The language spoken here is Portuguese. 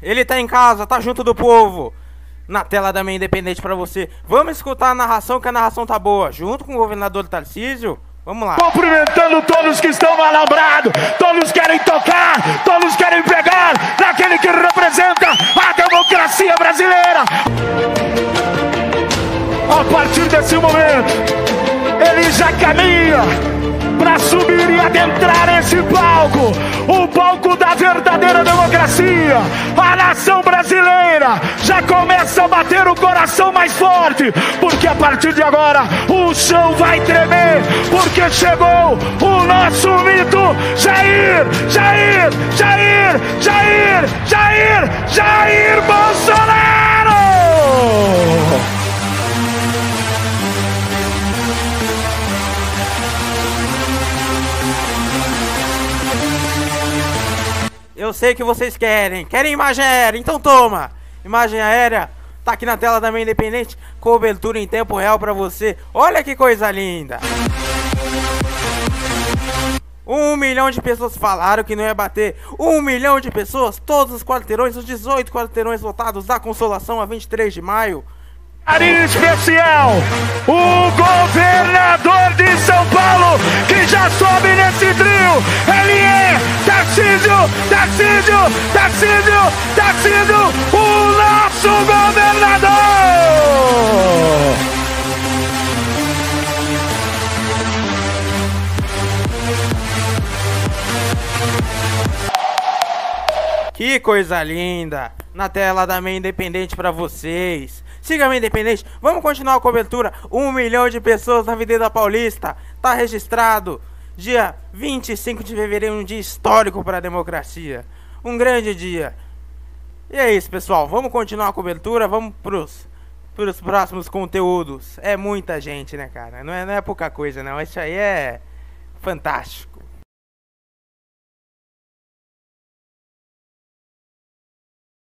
Ele tá em casa, tá junto do povo. Na tela da Meia Independente pra você. Vamos escutar a narração, que a narração tá boa. Junto com o governador Tarcísio. Vamos lá. Cumprimentando todos que estão no alambrado. Todos querem tocar, todos querem pegar naquele que representa a democracia brasileira. A partir desse momento, ele já caminha para subir e adentrar esse palco, o palco da verdadeira democracia. A nação brasileira já começa a bater o coração mais forte, porque a partir de agora o chão vai tremer, porque chegou o nosso mito Jair, Jair, Jair, Jair, Jair, Jair Bolsonaro! Eu sei que vocês querem imagem aérea, então toma! Imagem aérea, tá aqui na tela da Meia Independente, cobertura em tempo real pra você. Olha que coisa linda! 1 milhão de pessoas falaram que não ia bater. 1 milhão de pessoas, todos os quarteirões, os 18 quarteirões lotados da Consolação a 23 de maio. Carinho especial, o governador de São Paulo, que já sobe nesse trio, ele é Tarcísio, Tarcísio, Tarcísio, Tarcísio, o nosso governador! Que coisa linda! Na tela da Meia Independente pra vocês. Siga a Meia Independente, vamos continuar a cobertura. 1 milhão de pessoas na Avenida Paulista. Tá registrado. Dia 25 de fevereiro, um dia histórico para a democracia. Um grande dia. E é isso, pessoal. Vamos continuar a cobertura. Vamos pros próximos conteúdos. É muita gente, né, cara? Não é pouca coisa, não. Isso aí é fantástico.